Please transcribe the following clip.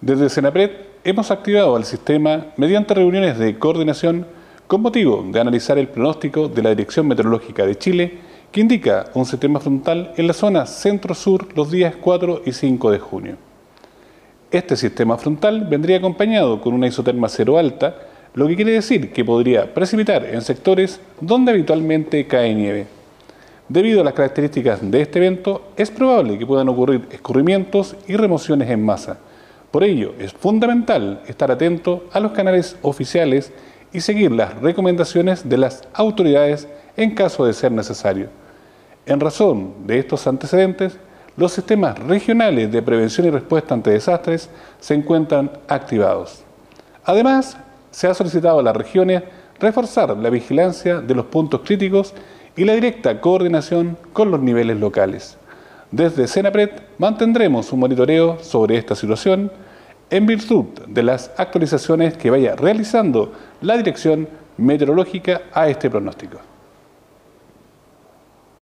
Desde Senapred hemos activado el sistema mediante reuniones de coordinación con motivo de analizar el pronóstico de la Dirección Meteorológica de Chile, que indica un sistema frontal en la zona centro-sur los días 4 y 5 de junio. Este sistema frontal vendría acompañado con una isoterma cero alta, lo que quiere decir que podría precipitar en sectores donde habitualmente cae nieve. Debido a las características de este evento, es probable que puedan ocurrir escurrimientos y remociones en masa. Por ello, es fundamental estar atento a los canales oficiales y seguir las recomendaciones de las autoridades en caso de ser necesario. En razón de estos antecedentes, los sistemas regionales de prevención y respuesta ante desastres se encuentran activados. Además, se ha solicitado a las regiones reforzar la vigilancia de los puntos críticos y la directa coordinación con los niveles locales. Desde Senapred mantendremos un monitoreo sobre esta situación en virtud de las actualizaciones que vaya realizando la Dirección Meteorológica a este pronóstico.